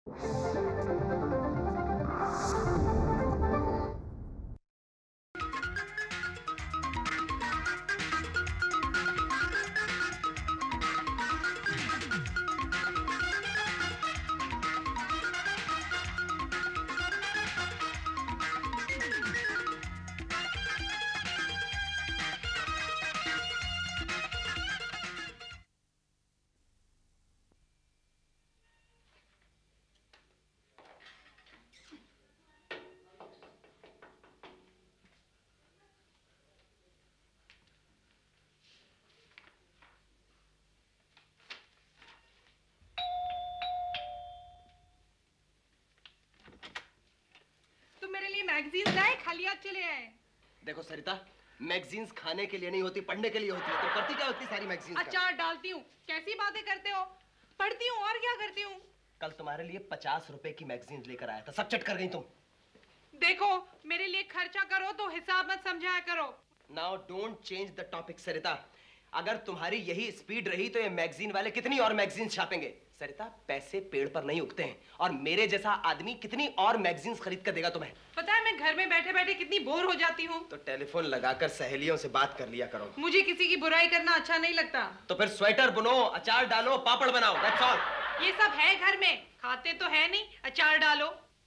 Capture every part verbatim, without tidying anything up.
Magazines लाए, खाली हाथ चले आए। देखो सरिता, मैगजीन्स खाने के लिए नहीं होती, पढ़ने के लिए होती है। तो करती क्या होती सारी मैगजीन्स? अचार डालती हूँ। कैसी बातें करते हो? पढ़ती हूँ और क्या करती हूँ। कल तुम्हारे लिए पचास रुपए की मैगजीन्स लेकर आया था, सब चट कर गई तुम। देखो, मेरे लिए खर्चा करो तो हिसाब मत समझाया करो। Now don't change the topic Sarita. अगर तुम्हारी यही स्पीड रही तो ये मैगजीन वाले कितनी और मैगजीन छापेंगे। सरिता, पैसे पेड़ पर नहीं उगते हैं और मेरे जैसा आदमी कितनी और मैगजीन्स खरीद कर देगा तुम्हें। पता है मैं घर में बैठे बैठे कितनी बोर हो जाती हूँ। तो टेलीफोन लगाकर सहेलियों से बात कर लिया करो। मुझे किसी की बुराई करना अच्छा नहीं लगता। तो फिर स्वेटर बुनो, अचार डालो, पापड़ बनाओ, दैट्स ऑल। ये सब है घर में, खाते तो है नहीं, अचार डालो।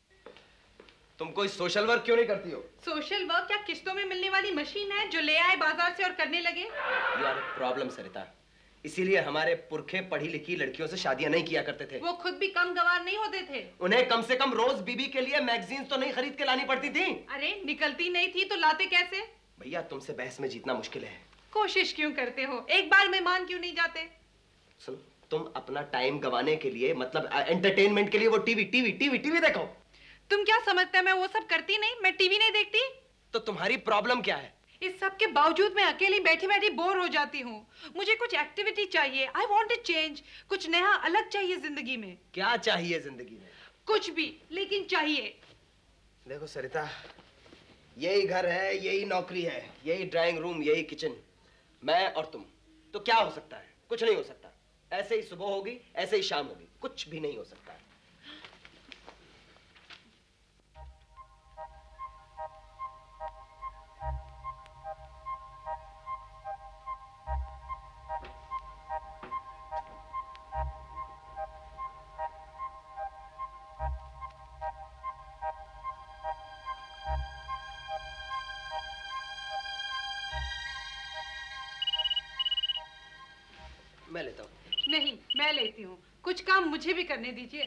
तुम कोई सोशल वर्क क्यों नहीं करती हो? सोशल वर्क क्या किस्तों में मिलने वाली मशीन है जो ले आए बाजार से और करने लगे? You are a problem Sarita. इसीलिए हमारे पुरखे पढ़ी लिखी लड़कियों से शादियां नहीं किया करते थे। वो खुद भी कम गवार नहीं होते थे। उन्हें कम से कम रोज बीबी के लिए मैगजीन्स तो नहीं खरीद के लानी पड़ती थी। अरे निकलती नहीं थी तो लाते कैसे? भैया, तुमसे बहस में जीतना मुश्किल है। कोशिश क्यों करते हो? एक बार में मान क्यों नहीं जाते? सुनो, तुम अपना टाइम गवाने के लिए, मतलब एंटरटेनमेंट के लिए वो टीवी टीवी टीवी टीवी देखो। तुम क्या समझते हो मैं वो सब करती नहीं? मैं टीवी नहीं देखती। तो तुम्हारी प्रॉब्लम क्या है? इस सब के बावजूद मैं अकेली बैठी बैठी बोर हो जाती हूँ। मुझे कुछ एक्टिविटी चाहिए। I want to change. कुछ नया अलग चाहिए जिंदगी में। क्या चाहिए जिंदगी में? कुछ भी, लेकिन चाहिए। देखो सरिता, यही घर है, यही नौकरी है, यही ड्राइंग रूम, यही किचन, मैं और तुम। तो क्या हो सकता है? कुछ नहीं हो सकता। ऐसे ही सुबह होगी, ऐसे ही शाम होगी, कुछ भी नहीं हो सकता है। मैं लेता हूँ। नहीं, मैं लेती हूँ। कुछ काम मुझे भी करने दीजिए।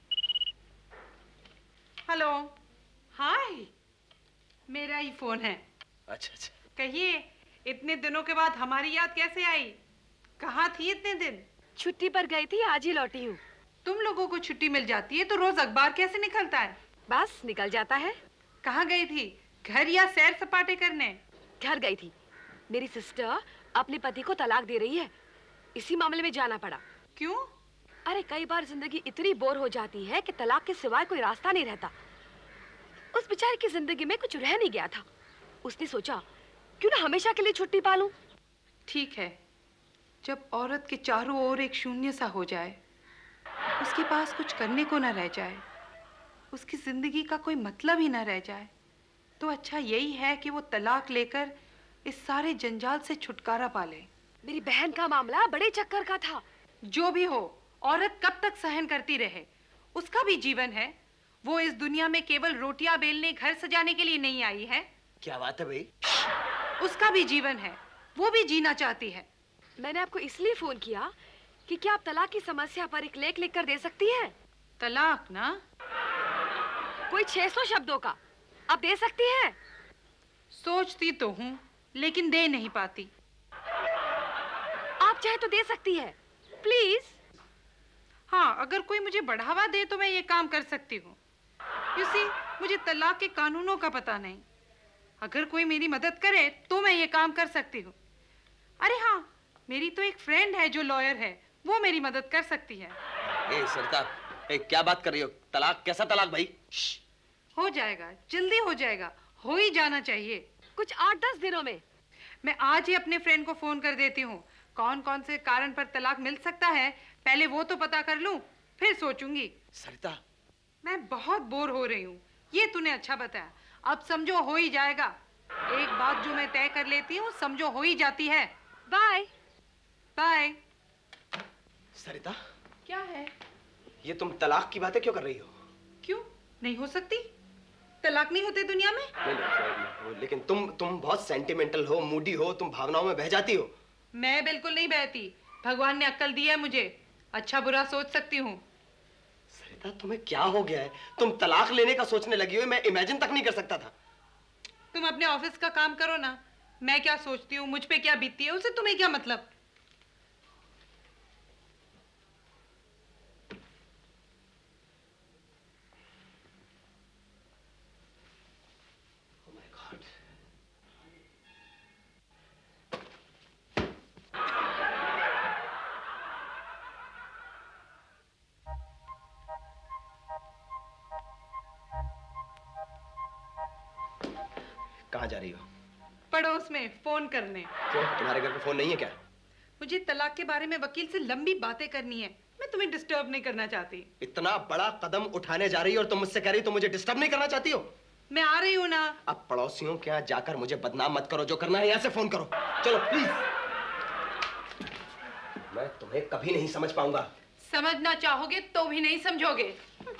हेलो, हाय, मेरा ही फोन है। अच्छा अच्छा। कहिए, इतने दिनों के बाद हमारी याद कैसे आई? कहाँ थी इतने दिन? छुट्टी पर गई थी, आज ही लौटी हूँ। तुम लोगों को छुट्टी मिल जाती है तो रोज अखबार कैसे निकलता है? बस निकल जाता है। कहाँ गई थी? घर या सैर सपाटे करने? घर गई थी। मेरी सिस्टर अपने पति को तलाक दे रही है, इसी मामले में जाना पड़ा। क्यों? अरे कई बार जिंदगी इतनी बोर हो जाती है कि तलाक के सिवाय कोई रास्ता नहीं रहता। उस बेचारे की जिंदगी में कुछ रह नहीं गया था। उसने सोचा क्यों ना हमेशा के लिए छुट्टी पा लूं। ठीक है, जब औरत के चारों ओर एक शून्य सा हो जाए, उसके पास कुछ करने को ना रह जाए, उसकी जिंदगी का कोई मतलब ही ना रह जाए, तो अच्छा यही है कि वो तलाक लेकर इस सारे जंजाल से छुटकारा पा ले। मेरी बहन का मामला बड़े चक्कर का था। जो भी हो, औरत कब तक सहन करती रहे? उसका भी जीवन है। वो इस दुनिया में केवल रोटियां बेलने, घर सजाने के लिए नहीं आई है। क्या बात है भाई? उसका भी जीवन है, वो भी जीना चाहती है। मैंने आपको इसलिए फोन किया कि क्या आप तलाक की समस्या पर एक लेख लिख कर दे सकती हैं? तलाक ना? कोई छह सौ शब्दों का आप दे सकती हैं? सोचती तो हूँ, लेकिन दे नहीं पाती। आप चाहे तो दे सकती है, प्लीज। हाँ, अगर कोई मुझे बढ़ावा दे तो मैं ये काम कर सकती हूँ। You see, मुझे तलाक के कानूनों का पता नहीं। अगर कोई मेरी मदद करे तो मैं ये काम कर सकती हूँ। अरे हाँ, मेरी तो एक फ्रेंड है जो लॉयर है, वो मेरी मदद कर सकती है। ए सरिता, ए, क्या बात कर रही हो? तलाक? कैसा तलाक भाई? हो जाएगा, जल्दी हो जाएगा, हो ही जाना चाहिए। कुछ आठ दस दिनों में। मैं आज ही अपने फ्रेंड को फोन कर देती हूँ। कौन कौन से कारण पर तलाक मिल सकता है, पहले वो तो पता कर लूं, फिर सोचूंगी। सरिता, मैं बहुत बोर हो रही हूँ, ये तूने अच्छा बताया। अब समझो हो ही जाएगा। एक बात जो मैं तय कर लेती हूँ, समझो हो ही जाती है। Bye bye. सरिता, क्या है? ये तुम तलाक की बातें क्यों कर रही हो? क्यों नहीं हो सकती? तलाक नहीं होते दुनिया में? नहीं, नहीं, लेकिन तुम तुम बहुत सेंटिमेंटल हो, मूडी हो, तुम भावनाओं में बह जाती हो। मैं बिल्कुल नहीं बहती। भगवान ने अक्ल दी है मुझे, अच्छा बुरा सोच सकती हूँ। सरिता, तुम्हें क्या हो गया है? तुम तलाक लेने का सोचने लगी हो, मैं इमेजिन तक नहीं कर सकता था। तुम अपने ऑफिस का काम करो ना। मैं क्या सोचती हूँ, मुझ पे क्या बीतती है, उससे तुम्हें क्या मतलब? कहाँ जा रही हो? पड़ोस में फोन करने। क्यों, तुम्हारे घर पे फोन नहीं है क्या? मुझे तलाक के बारे में वकील से लंबी बातें करनी है। मैं तुम्हें डिस्टर्ब नहीं करना चाहती। इतना बड़ा कदम उठाने जा रही हो और तुम मुझसे कह रही हो तुम मुझे डिस्टर्ब नहीं करना चाहती हो? मैं आ रही हूँ ना। अब पड़ोसियों के यहाँ जाकर मुझे बदनाम मत करो। जो करना है यहाँ से फोन करो। चलो प्लीज। मैं तुम्हें कभी नहीं समझ पाऊंगा। समझना चाहोगे तो भी नहीं समझोगे।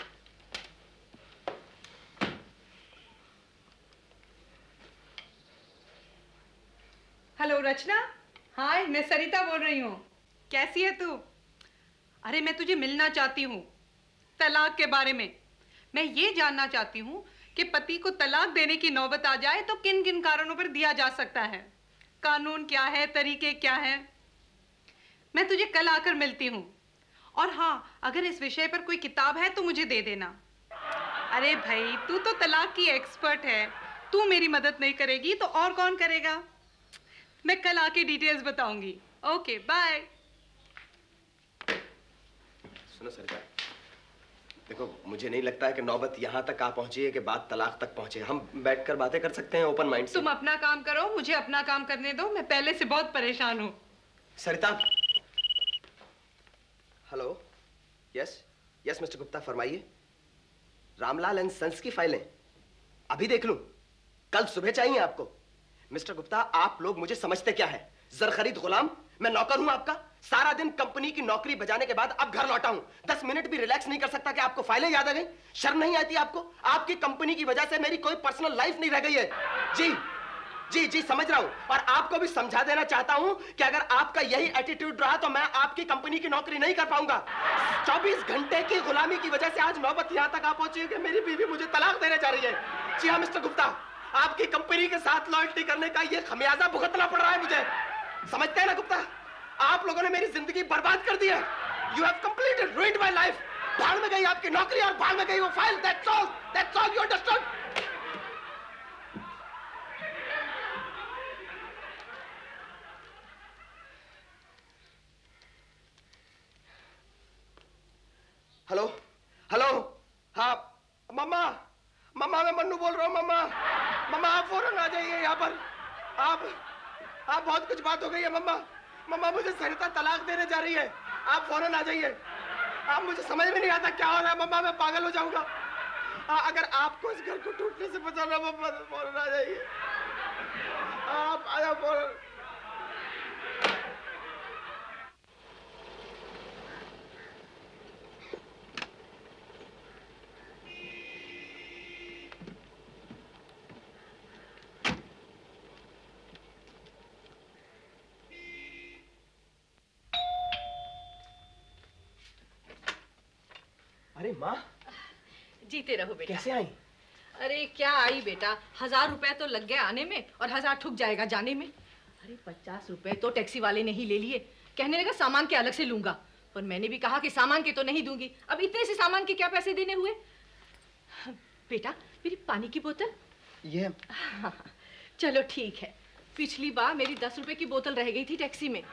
हेलो रचना। हाय, मैं सरिता बोल रही हूँ। कैसी है तू? अरे मैं तुझे मिलना चाहती हूँ तलाक के बारे में। मैं ये जानना चाहती हूँ कि पति को तलाक देने की नौबत आ जाए तो किन किन कारणों पर दिया जा सकता है। कानून क्या है, तरीके क्या है। मैं तुझे कल आकर मिलती हूँ। और हाँ, अगर इस विषय पर कोई किताब है तो मुझे दे देना। अरे भाई, तू तो तलाक की एक्सपर्ट है। तू मेरी मदद नहीं करेगी तो और कौन करेगा? मैं कल आके डिटेल्स बताऊंगी। Okay bye. सुनो सरिता, देखो मुझे नहीं लगता है कि नौबत यहाँ तक आ पहुंची है कि बात तलाक तक पहुंचे। हम बैठकर बातें कर सकते हैं ओपन माइंड से। तुम अपना काम करो, मुझे अपना काम करने दो। मैं पहले से बहुत परेशान हूँ। Sarita. Hello. Yes yes mister Gupta, फरमाइए। रामलाल एंड सन्स की फाइलें अभी देख लूं? कल सुबह चाहिए आपको? मिस्टर गुप्ता, आप लोग मुझे समझते क्या है? जर खरीद गुलाम? मैं नौकर हूं आपका? सारा दिन कंपनी की नौकरी बजाने के बाद अब घर लौटा हूं। दस मिनट भी रिलैक्स नहीं कर सकता कि आपको फाइलें याद आ गई? शर्म नहीं आती आपको? आपकी कंपनी की वजह से मेरी कोई पर्सनल लाइफ नहीं रह गई है। जी जी जी समझ रहा हूं। और आपको भी समझा देना चाहता हूं कि अगर आपका यही एटीट्यूड रहा तो मैं आपकी कंपनी की नौकरी नहीं कर पाऊंगा। चौबीस घंटे की गुलामी की वजह से आज नौबत यहां तक आ पहुंची है कि मेरी बीवी मुझे तलाक देने जा रही है। जी हाँ मिस्टर गुप्ता, आपकी कंपनी के साथ लॉयल्टी करने का ये खमियाजा भुगतना पड़ रहा है मुझे। समझते हैं ना गुप्ता? आप लोगों ने मेरी जिंदगी बर्बाद कर दी है। You have completed ruined my life. भाड़ में गई आपकी नौकरी और भाड़ में गई वो file. That's all, that's all, you understand? Hello hello. हाँ मम्मा, मम्मा मैं मन्नू बोल रहा हूँ। मम्मा मम्मा आप फौरन आ जाइए यहाँ पर। आप आप बहुत कुछ बात हो गई है मम्मा। मम्मा मुझे सरिता तलाक देने जा रही है। आप फौरन आ जाइए। आप मुझे समझ में नहीं आता क्या हो रहा है मम्मा, मैं पागल हो जाऊंगा। अगर आपको इस घर को टूटने से बचाना मम्मा तो फौरन आ जाइए। आप आया फौरन। अरे माँ, जीते रहो बेटा। कैसे आई? अरे क्या आई बेटा, हजार रुपए तो लग गए आने में और हजार ठुक जाएगा जाने में। अरे पचास रुपए तो टैक्सी वाले ने ही ले लिए। कहने लगा सामान के अलग से लूंगा, पर मैंने भी कहा कि सामान के तो नहीं दूंगी। अब इतने से सामान के क्या पैसे देने हुए? बेटा मेरी पानी की बोतल। ये हाँ, चलो ठीक है। पिछली बार मेरी दस रुपए की बोतल रह गई थी टैक्सी में।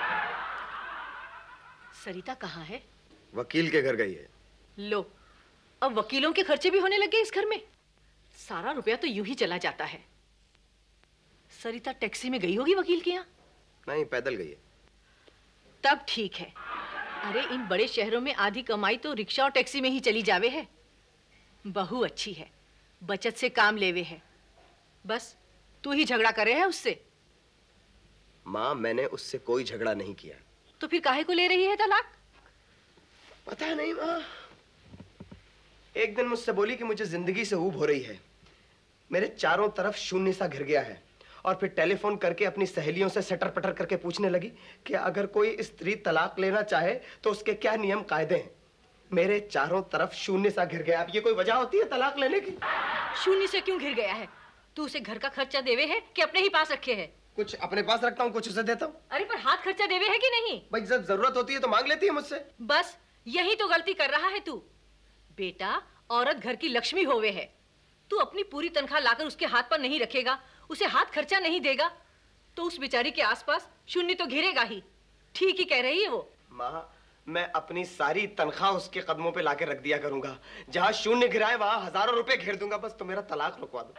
सरिता कहाँ है? वकील के घर गई है। लो, अब वकीलों के खर्चे भी होने लगे इस घर में। सारा रुपया तो यूं ही चला जाता है। सरिता टैक्सी में गई होगी वकील के यहाँ? नहीं, पैदल गई है। तब ठीक है। अरे इन बड़े शहरों में आधी कमाई तो रिक्शा और टैक्सी में ही चली जावे है। बहू अच्छी है, बचत से काम लेवे है, बस तू ही झगड़ा करे है उससे। माँ, मैंने उससे कोई झगड़ा नहीं किया। तो फिर काहे को ले रही है तलाक? पता नहीं माँ, एक दिन मुझसे बोली कि मुझे जिंदगी से ऊब हो रही है, मेरे चारों तरफ शून्य सा घिर गया है, और फिर टेलीफोन करके अपनी सहेलियों से सटर पटर करके पूछने लगी कि अगर कोई स्त्री तलाक लेना चाहे तो उसके क्या नियम कायदे हैं। मेरे चारों तरफ शून्य सा घिर गया। अब ये कोई वजह होती है तलाक लेने की? शून्य से क्यों घिर गया है? तू उसे घर का खर्चा देवे है कि अपने ही पास रखे है? कुछ अपने पास रखता हूँ, कुछ उसे देता हूँ। अरे पर हाथ खर्चा देवे है कि नहीं? भाई जब जरूरत होती है तो मांग लेती है मुझसे। बस यही तो गलती कर रहा है तू। बेटा, औरत घर की लक्ष्मी होवे है, तू अपनी पूरी तनख्वाह लाकर उसके हाथ पर नहीं रखेगा, उसे हाथ खर्चा नहीं देगा, तो उस बेचारी के आसपास शून्य तो घिरेगा ही। ठीक ही कह रही है वो। माँ, मैं अपनी सारी तनख्वाह उसके कदमों पे लाके रख दिया करूंगा। जहाँ शून्य घिराए वहां हजारों रुपए घेर दूंगा, बस तो मेरा तलाक रुकवा दो।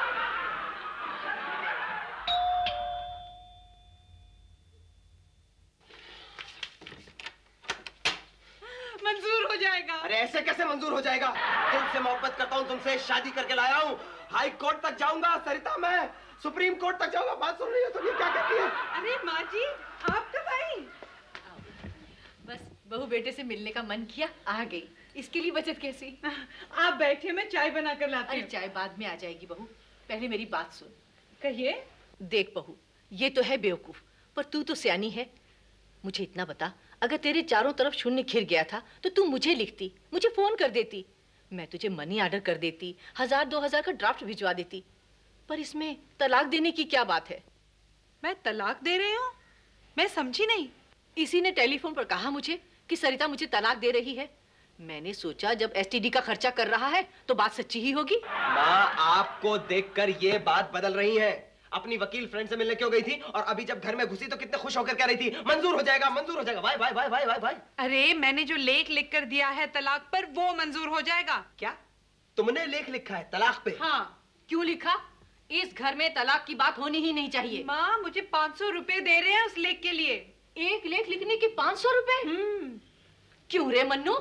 मंजूर हो जाएगा। अरे ऐसे कैसे मंजूर हो जाएगा? दिल से मोहब्बत करता हूँ तुमसे, शादी करके लाया हूँ। हाई कोर्ट तक जाऊंगा सरिता, मैं सुप्रीम कोर्ट तक जाऊंगा। बात सुन रही हो तुम? ये क्या कहती है? अरे माँ जी, आप कब आई? बस बहू बेटे से मिलने का मन किया, आ गई। इसके लिए बचत कैसी? आप बैठे, मैं चाय बना कर लाती अरे हूँ। चाय बाद में आ जाएगी बहू, पहले मेरी बात सुन। कहिए। देख बहू, ये तो है बेवकूफ, पर तू तो सियानी है। मुझे इतना बता, अगर तेरे चारों तरफ शून्य घिर गया था तो तू मुझे लिखती, मुझे फोन कर देती, मैं तुझे मनी ऑर्डर कर देती, हजार दो हजार का ड्राफ्ट भिजवा देती। पर इसमें तलाक देने की क्या बात है? मैं तलाक दे रही हूँ? मैं समझी नहीं। इसी ने टेलीफोन पर कहा मुझे कि सरिता मुझे तलाक दे रही है। मैंने सोचा जब एसटीडी का खर्चा कर रहा है तो बात सच्ची ही होगी। माँ, आपको देखकर ये बात बदल रही है। अपनी वकील फ्रेंड से मिलने क्यों गई थी, और अभी जब घर में घुसी तो कितने खुश होकर कह रही थी मंजूर हो जाएगा, मंजूर हो जाएगा। भाई भाई भाई भाई भाई भाई अरे मैंने जो लेख लिख कर दिया है तलाक पर, वो मंजूर हो जाएगा। क्या तुमने लेख लिखा है तलाक पे? हाँ, क्यों लिखा? इस घर में तलाक की बात होनी ही नहीं चाहिए। माँ, मुझे पाँच सौ रुपए दे रहे हैं उस लेख के लिए। एक लेख लिखने के पाँच सौ रुपए? हम्म। क्यों रे मन्नू?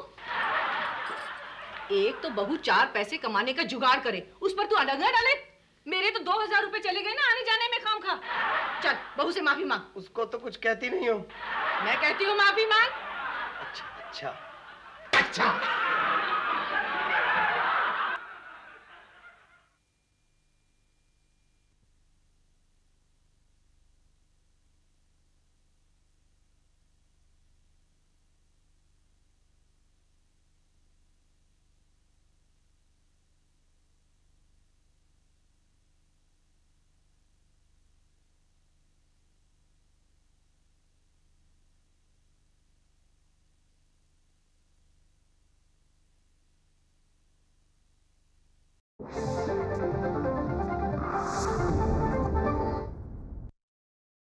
एक तो बहू चार पैसे कमाने का जुगाड़ करे, उस पर तू अड़ंगा डाले। मेरे तो दो हजार रुपए चले गए ना आने जाने में खाम खा। चल बहू से माफी मांग। उसको तो कुछ कहती नहीं हो। मैं कहती हूँ माफी मांग। अच्छा अच्छा अच्छा